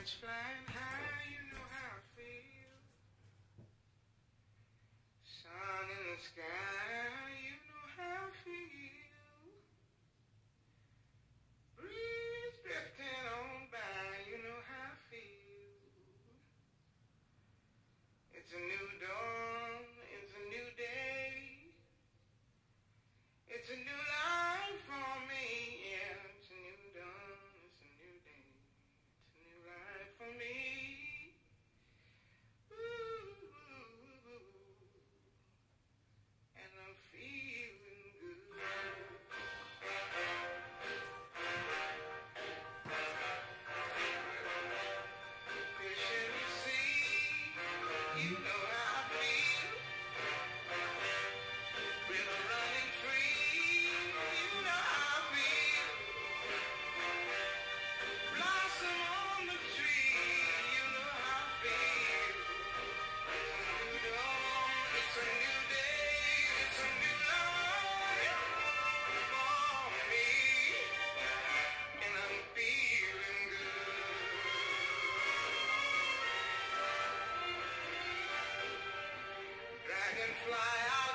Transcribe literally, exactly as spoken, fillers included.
Kite's flying high, you know how I feel. Sun in the sky, you know how I feel. Breeze drifting on by, you know how I feel. It's a new dawn, it's a new day. It's a new life for me, yeah. It's a new dawn, it's a new day. It's a new life for me. Ooh, and I'm feeling good. Fish in the sea, you know how I feel. River running free, you know how I feel. Blossom on the tree, you know how I feel. New dawn, it's a new day, it's a new life for me, and I'm feeling good. Dragonfly